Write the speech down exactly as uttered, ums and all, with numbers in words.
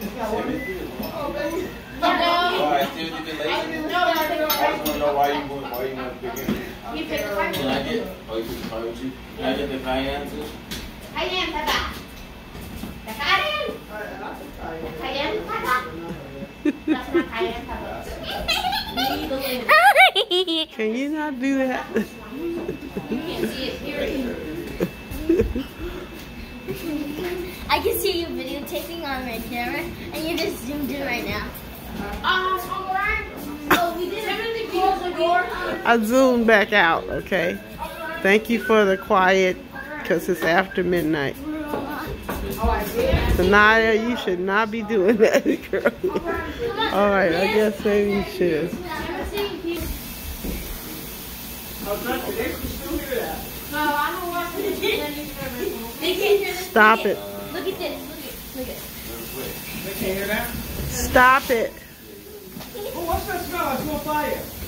Alright, still you been lazy? I just want to know why you want why you want to pick it. You pick the pie. Can I get? Oh, you pick the pie with you? Can I get the cayenne too? Cayenne pepper. The cayenne. The cayenne pepper. That's not cayenne pepper. Can you not do that? You can't see it, period. I can see you videotaping on my camera, and you just zoomed in right now. Um, alright. Oh, we did everything close the door. I zoomed back out, okay? Thank you for the quiet, because it's after midnight. Sanaya, you should not be doing that, girl. Alright, I guess maybe you should. No, I don't watch this. They can't hear this. Stop it. Look at this. Look at Look at They can't hear that? Stop it. Oh, what's that smell? I smell fire.